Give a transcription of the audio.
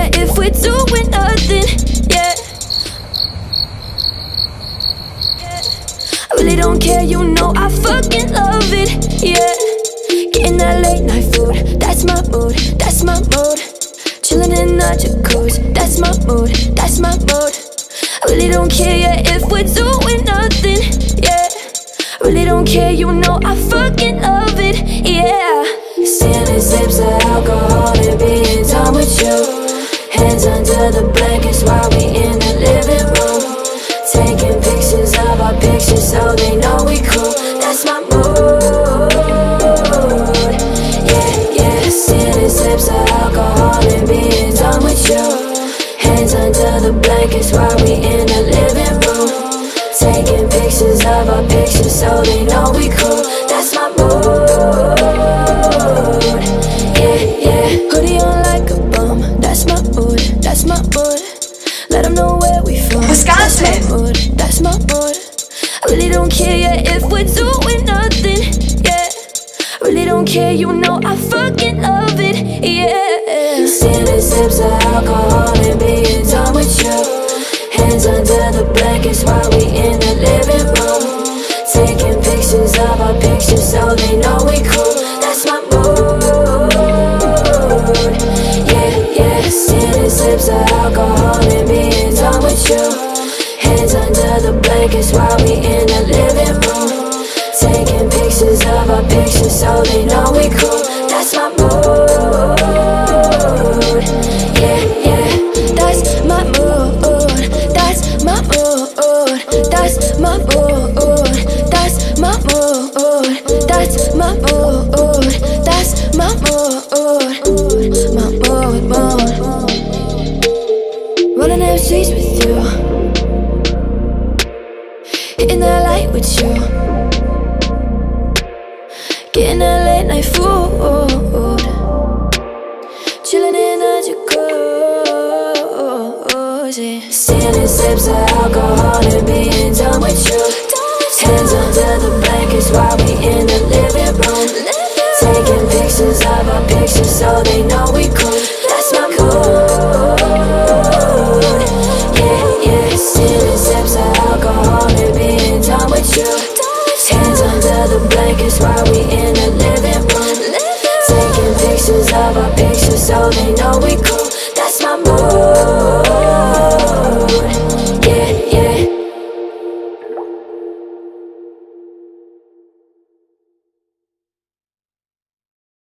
yeah, if we're doing nothing, yeah. I really don't care, you know I fucking love it, yeah. Getting that late night food, that's my mood, that's my mood. Chilling in the jacuzzi, that's my mood, that's my mood. I really don't care, yeah, if we're doing nothing, yeah. I really don't care, you know I fucking love it, yeah. Stealing sips of alcohol and being done with you. Hands under the blankets while we in the living room. Taking pictures of our pictures so they know we cool. That's my mood, yeah, yeah. Stealing sips of alcohol and being done with you. Hands under the blankets while we in the living room. Taking pictures of our pictures so they know we cool. That's my mood, yeah, yeah. Hoodie on like a bum, that's my mood, that's my mood. Let them know where we from, Wisconsin. that's my mood, that's my mood. I really don't care, yeah, if we're doing nothing, yeah. I really don't care, you know I fucking love it, yeah. Stealing sips of alcohol and being done with you. Hands under the blankets while we in the living room. Taking pictures of our pictures so they know we cool. That's my mood, yeah, yeah. Stealing sips of alcohol and being done with you. Hands under the blankets while we in the living room. Taking pictures of our pictures so they know we cool. That's my mood, yeah, yeah. That's my mood, that's my mood, that's my mood, that's my mood, that's my mood, that's my mood, my mood. Running them streets with you, hitting that light with you, getting that late night food, chilling in the jacuzzi. Stealing sips of alcohol and being done with you. Hands under the blankets while we in the living room. Taking pictures of our pictures so they know we cool. That's my mood, yeah, yeah. Stealing sips of alcohol and being done with you. Hands under the blankets while we in the living room. Taking pictures of our pictures so they know we cool. That's my mood.